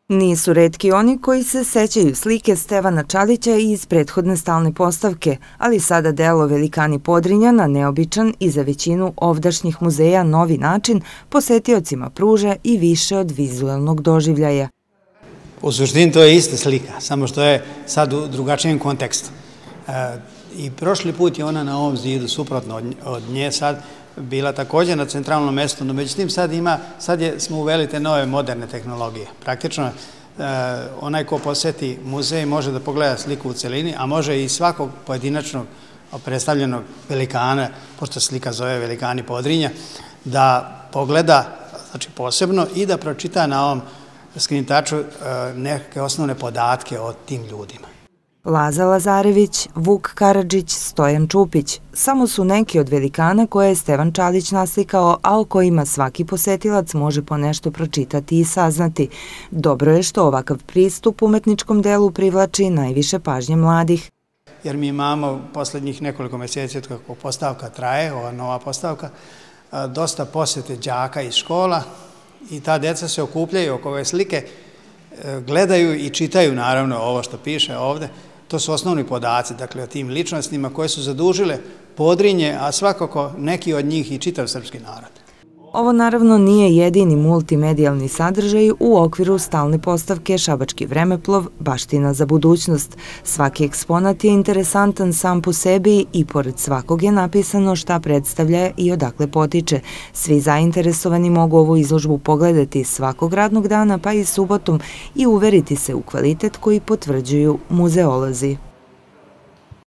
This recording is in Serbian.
Nisu retki oni koji se sećaju slike Stevana Čalića iz prethodne stalne postavke, ali sada delo Velikani Podrinja na neobičan i za većinu ovdašnjih muzeja novi način posetiocima pruža i više od vizuelnog doživljaja. U suštini to je ista slika, samo što je sad u drugačijem kontekstu. I prošli put je ona na ovom zidu, suprotno od nje sad, bila također na centralnom mestu, no međutim sad smo uveli te nove moderne tehnologije. Praktično onaj ko poseti muzej može da pogleda sliku u celini, a može i svakog pojedinačnog predstavljenog velikana, pošto slika zove Velikani Podrinja, da pogleda znači posebno i da pročita na ovom skrintaču neke osnovne podatke o tim ljudima. Laza Lazarević, Vuk Karadžić, Stojan Čupić samo su neki od velikana koje je Stevan Čalić naslikao, a o kojima svaki posetilac može ponešto pročitati i saznati. Dobro je što ovakav pristup umetničkom delu privlači najviše pažnje mladih. Jer mi imamo poslednjih nekoliko meseci od kako postavka traje, ova nova postavka, dosta posete đaka iz škola i ta deca se okupljaju oko ove slike, gledaju i čitaju naravno ovo što piše ovde. To su osnovni podaci, dakle, o tim ličnostima koje su zadužile Podrinje, a svakako neki od njih i čitav srpski narod. Ovo naravno nije jedini multimedijalni sadržaj u okviru stalne postavke Šabački vremeplov, baština za budućnost. Svaki eksponat je interesantan sam po sebi i pored svakog je napisano šta predstavlja i odakle potiče. Svi zainteresovani mogu ovu izložbu pogledati svakog radnog dana pa i subotom i uveriti se u kvalitet koji potvrđuju muzeolozi.